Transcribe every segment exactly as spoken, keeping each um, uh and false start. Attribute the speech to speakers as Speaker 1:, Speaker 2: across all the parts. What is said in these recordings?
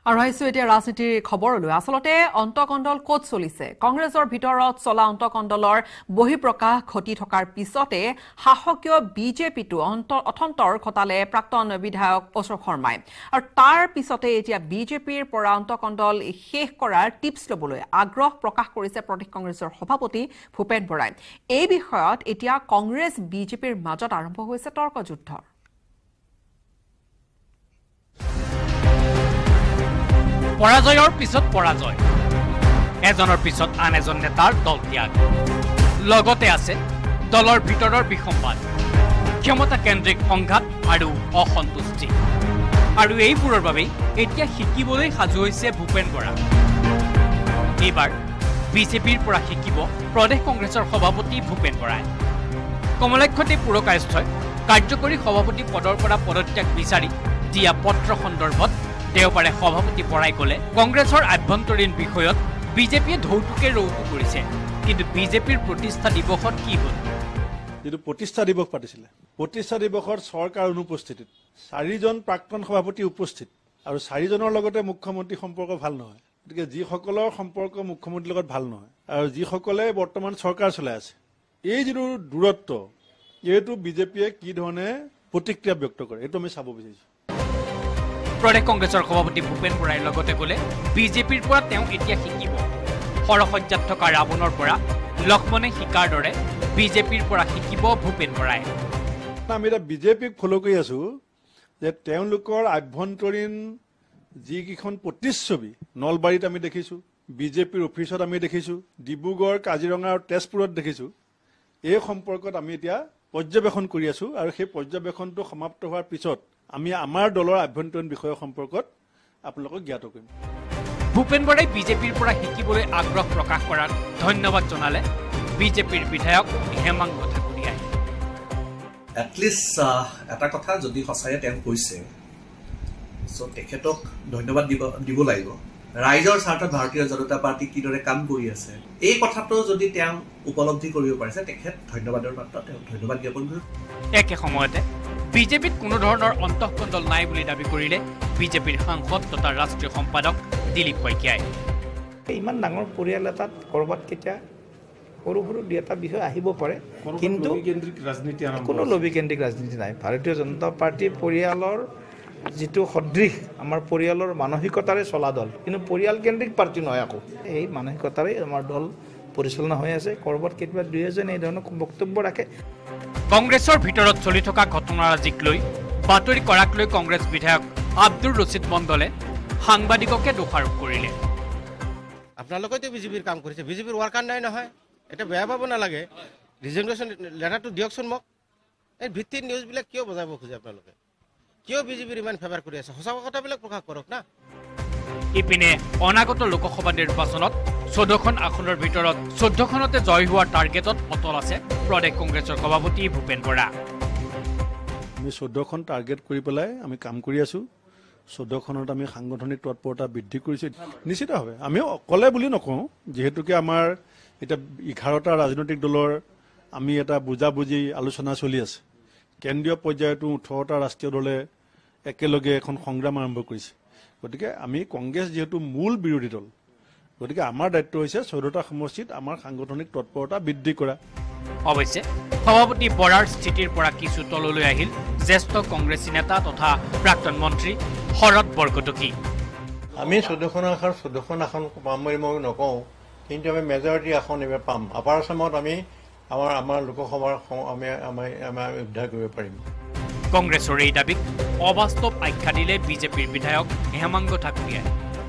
Speaker 1: আৰু আহিছো এতিয়া ৰাজনীতিৰ খবৰলৈ আচলতে অন্তকণ্ডল ক'ত চলিছে কংগ্ৰেছৰ ভিতৰত চলা অন্তকণ্ডলৰ বহিঃপ্ৰকাশ ঘটি থকাৰ পিছতে শাসকীয় বিজেপিটো অথন্তৰ খতালে প্ৰাক্তন বিধায়ক অশোক শৰ্মাই আৰু তাৰ পিছতে এতিয়া বিজেপিৰ পৰা অন্তকণ্ডল শেষ কৰাৰ টিপছ লবলৈ আগ্ৰহ প্ৰকাশ কৰিছে প্ৰদেশ কংগ্ৰেছৰ সভাপতি ভূপেন বৰাই এই বিষয়ত এতিয়া কংগ্ৰেছ বিজেপিৰ মাজত আৰম্ভ হৈছে তৰ্কযুদ্ধ
Speaker 2: পৰাজয়ৰ পিছত পৰাজয় এজনৰ পিছত আন এজন নেতাৰ দল ত্যাগ লগতে আছে দলৰ ভিতৰৰ বিসম্বাদ ক্ষমতা কেন্দ্ৰিক সংঘাত আৰু অসন্তুষ্টি আৰু এইবোৰৰ বাবে এতিয়া শিকিবলৈ সাজু হৈছে ভূপেন বৰা এইবাৰ বিজেপিৰ পৰা শিকিব প্ৰদেশ কংগ্ৰেছৰ সভাপতি ভূপেন বৰাই কমলাক্ষতী পুৰকায়স্থই কাৰ্যকৰী সভাপতি পদৰ পৰা পদত্যাগ বিচাৰি দিয়া পত্ৰ সন্দৰ্ভত দেওবাৰে সভাপতি বৰাই কলে কংগ্ৰেছৰ আভ্যন্তৰীণ বিষয়ত বিজেপিয়ে ধৌতুকে ৰৌতু কৰিছে কিন্তু বিজেপিৰ প্ৰতিষ্ঠা দিৱসত কি হ'ল
Speaker 3: যেটো প্ৰতিষ্ঠা দিৱস পাতিছিলে প্ৰতিষ্ঠা দিৱসৰ চৰকাৰ অনুপস্থিতিত চাৰিজন প্ৰাক্তন সভাপতি উপস্থিত আৰু চাৰিজনৰ লগতে মুখ্যমন্ত্ৰী সম্পৰ্ক ভাল নহয় গতিকে যিসকলৰ সম্পৰ্ক মুখ্যমন্ত্ৰীৰ লগত ভাল নহয় আৰু যিসকলে বৰ্তমান চৰকাৰ চলাই আছে এই যিটো দূৰত্ব এইটো বিজেপিয়ে কি ধৰণে প্ৰতিক্ৰিয়া ব্যক্ত কৰে এইটো আমি চাব বিচাৰিছো
Speaker 2: প্ৰদেশ কংগ্ৰেছৰ সভাপতি ভূপেন বৰাই লগতে কলে বিজেপিৰ পৰা তেওঁ এতিয়া শিকিব সৰসজ্জাত থকা ৰাৱণৰ পৰা লক্ষ্মণে শিকাৰ দৰে বিজেপিৰ পৰা শিকিব ভূপেন বৰাই
Speaker 3: আমি এটা বিজেপিক ফলো কৰি আছো যে তেওঁলোকৰ আভ্যন্তৰীণ যিকেইখন প্ৰতিচ্ছবি নলবাৰীত আমি দেখিছো বিজেপিৰ অফিচত আমি দেখিছো ডিব্ৰুগড় কাজিৰঙা আৰু তেজপুৰত দেখিছো এই সম্পৰ্কত আমি এতিয়া পৰ্যবেক্ষণ কৰি আছো আৰু সেই পৰ্যবেক্ষণটো সমাপ্ত হোৱাৰ পিছত আমি আমাৰ দলৰ আভ্যন্তৰীণ বিষয় সম্পৰ্কত আপোনালোকক জ্ঞাত কৰিম
Speaker 2: ভূপেন বৰাই বিজেপিৰ পৰা শিকিবলৈ আগ্ৰহ প্ৰকাশ কৰাত ধন্যবাদ জনালে বিজেপিৰ বিধায়ক হেমাংগ ঠাকুৰীয়াই
Speaker 4: এটলিষ্ট এটা কথা যদি সঁচাই তেওঁ কৈছে সো তেখেতক ধন্যবাদ দিব দিব লাগিব ৰাইজৰ স্বাৰ্থত ভাৰতীয় জনতা পাৰ্টি কিদৰে কাম কৰি আছে এই কথাটো যদি তেওঁ উপলব্ধি কৰিব পাৰিছে তেখেত ধন্যবাদৰ পাত্ৰ তেওঁ ধন্যবাদ জ্ঞাপন কৰিব
Speaker 2: একে সময়তে বিজেপিত কোনো ধৰণৰ অন্তঃকণ্ডল নাই বুলি দাবী কৰিলে বিজেপিৰ সাংসদ তথা ৰাষ্ট্ৰীয় সম্পাদক দিলীপ শইকীয়াই
Speaker 5: ইমান ডাঙৰ পৰিয়াল এটাত কৰবাত কেতিয়া সৰু সৰু দুই এটা বিষয় আহিব পাৰে কিন্তু কোনো লবিকেন্দ্ৰিক ৰাজনীতি নাই ভাৰতীয় জনতা পাৰ্টি পৰিয়ালৰ যিটো সদৃশ আমাৰ পৰিয়ালৰ মানসিকতাৰে চলা দল কিন্তু পৰিয়াল কেন্দ্ৰিক পাৰ্টি নহয় আকৌ এই মানসিকতাৰে আমাৰ দল পৰিচালনা হৈ আছে কৰবাত কেতিয়াবা দুই এজন এই ধৰণৰ বক্তব্য ৰাখে
Speaker 2: কংগ্ৰেছৰ ভিতৰত চলি থকা ঘটনাৰাজিক লৈ বাতৰি কৰাক লৈ কংগ্ৰেছ বিধায়ক আব্দুৰ ৰছিদ মণ্ডলে সাংবাদিককে দোষাৰোপ কৰিলে
Speaker 6: আপোনালোকেতো বিজেপিৰ কাম কৰিছে বিজেপিৰ ৱাৰ্কাৰ নাই নহয় এটা বেয়া পাব নালাগে ৰিজনেশ্যন লেটাৰটো দিয়কচোন মোক এই ভিত্তিৰ নিউজবিলাক কিয় বজাব খোজে আপোনালোকে কিয় বিজেপিৰ ইমান ফেভাৰ কৰি আছে সঁচা কথাবিলাক প্ৰকাশ কৰক না
Speaker 2: ইপিনে অনাগত লোকসভা নিৰ্বাচনত চৈধ্যখন আসনৰ ভিতৰত চৈধ্যখনতে জয় হোৱাৰ টাৰ্গেটত অটল আছে প্ৰদেশ কংগ্ৰেছৰ সভাপতি ভূপেন বৰা
Speaker 3: আমি চৈধ্যখন টাৰ্গেট কৰি পেলাই আমি কাম কৰি আছো চৈধ্যখনত আমি সাংগঠনিক তৎপৰতা বৃদ্ধি কৰিছো নিশ্চিতভাৱে আমি অকলে বুলি নকওঁ যিহেতুকে আমাৰ এটা এঘাৰটা ৰাজনৈতিক দলৰ আমি এটা বুজাবুজি আলোচনা চলি আছে কেন্দ্ৰীয় পৰ্যায়তো ওঠৰটা ৰাষ্ট্ৰীয় দলে একেলগে এখন সংগ্ৰাম আৰম্ভ কৰিছে গতিকে আমি কংগ্ৰেছ যিহেতু মূল বিৰোধী দল গতিকে আমাৰ দায়িত্ব হৈছে চৈধ্যটা সমষ্টিত আমাৰ সাংগঠনিক তৎপৰতা বৃদ্ধি কৰা
Speaker 2: অৱশ্যে সভাপতি বৰাৰ স্থিতিৰ পৰা কিছু তললৈ আহিল জ্যেষ্ঠ কংগ্ৰেছী নেতা তথা প্ৰাক্তন মন্ত্ৰী শৰৎ বৰকটকী
Speaker 7: আমি চৈধ্যখন আসন চৈধ্যখন আসন পাম বুলি মই নকওঁ কিন্তু আমি মেজৰিটি আসন এইবাৰ পাম আপাৰ আসামত আমি আমাৰ আমাৰ লোকসভাৰ আমি আমাৰ উদ্ধাৰ কৰিব পাৰিম
Speaker 2: কংগ্ৰেছৰ এই দাবীক অবাস্তৱ আখ্যা দিলে বিজেপিৰ বিধায়ক হেমাংগ ঠাকুৰীয়াই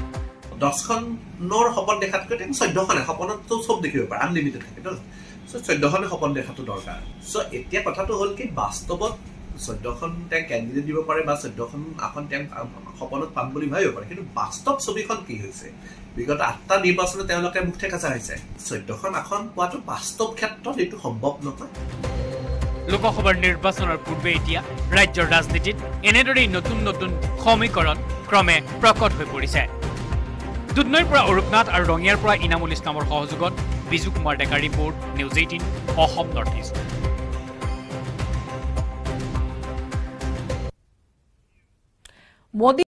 Speaker 4: দহখনৰ সপোন দেখাতকৈ তেওঁ চৈধ্যখনে সপোনততো চব দেখিব পাৰে আনলিমিটেড থাকে চ' চৈধ্যখনে সপোন দেখাটো দৰকাৰ চ' এতিয়া কথাটো হ'ল কি বাস্তৱত চৈধ্যখন তেওঁ কেণ্ডিডেট দিব পাৰে বা চৈধ্যখন আসন তেওঁ সপোনত পাম বুলি ভাবিব পাৰে কিন্তু বাস্তৱ ছবিখন কি হৈছে বিগত আঠটা নিৰ্বাচনত তেওঁলোকে মুখ ঠেকাচা হৈছে চৈধ্যখন আসন পোৱাটো বাস্তৱ ক্ষেত্ৰত এইটো সম্ভৱ নহয়
Speaker 2: লোকসভাৰ নিৰ্বাচনৰ পূৰ্বে এতিয়া ৰাজ্যৰ ৰাজনীতিত এনেদৰেই নতুন নতুন সমীকৰণ ক্ৰমে প্ৰকট হৈ পৰিছে দুধনৈৰ পৰা অৰূপনাথ আৰু ৰঙিয়াৰ পৰা ইনামুল ইছলামৰ সহযোগত Biju Kumar Deka report news eighteen Asom north east